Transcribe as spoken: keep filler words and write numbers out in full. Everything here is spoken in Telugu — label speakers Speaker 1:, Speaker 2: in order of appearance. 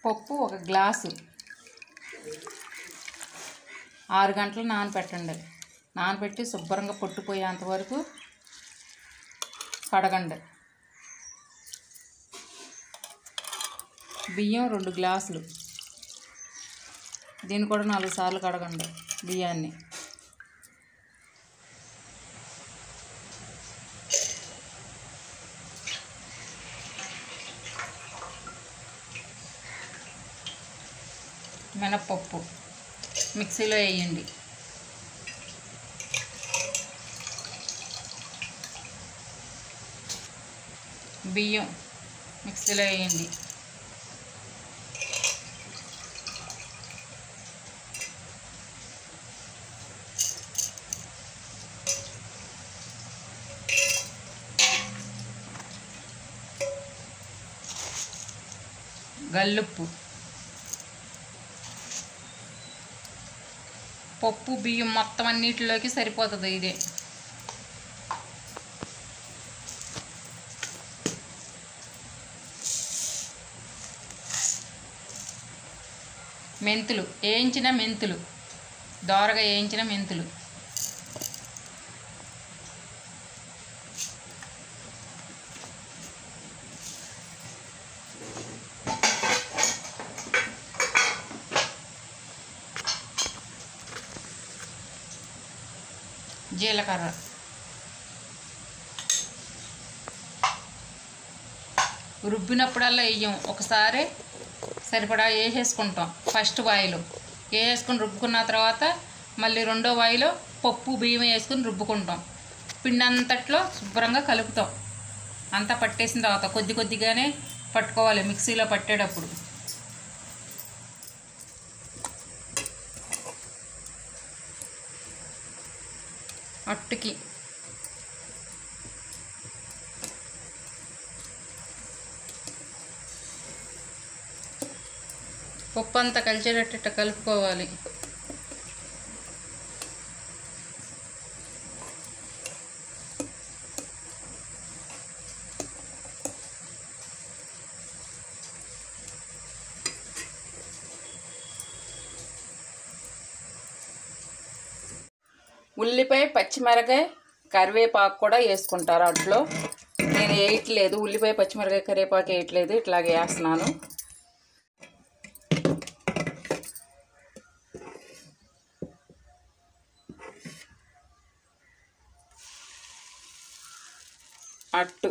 Speaker 1: పప్పు ఒక గ్లాసు ఆరు గంటలు నానబెట్టండి. నానబెట్టి శుభ్రంగా పొట్టుపోయేంత వరకు కడగండి. బియ్యం రెండు గ్లాసులు, దీన్ని కూడా నాలుగు సార్లు కడగండి బియ్యాన్ని. మినప్పప్పు మిక్సీలో వేయండి. బియ్యం మిక్సీలో వేయండి. గల్లుప్పు, పప్పు బియ్యం మొత్తం అన్నిటిలోకి సరిపోతుంది ఇదే. మెంతులు, వేయించిన మెంతులు, దోరగా వేయించిన మెంతులు. జీలకర్ర, రుబ్బినప్పుడల్లా వేయం, ఒకసారి సరిపడా వేసేసుకుంటాం. ఫస్ట్ వాయిలో వేసుకుని రుబ్బుకున్న తర్వాత మళ్ళీ రెండో వాయిలో పప్పు బియ్యం వేసుకుని రుబ్బుకుంటాం. పిండి అంతట్లో శుభ్రంగా కలుపుతాం. అంతా పట్టేసిన తర్వాత కొద్ది కొద్దిగానే పట్టుకోవాలి మిక్సీలో పట్టేటప్పుడు. అట్టుకి పప్పు అంతా కలిసేటట్టు కలుపుకోవాలి. ఉల్లిపాయ, పచ్చిమిరకాయ, కరివేపాకు కూడా వేసుకుంటారు అట్లో. నేను వేయట్లేదు, ఉల్లిపాయ, పచ్చిమిరకాయ, కరివేపాకు వేయట్లేదు, ఇట్లాగే వేస్తున్నాను. అట్టు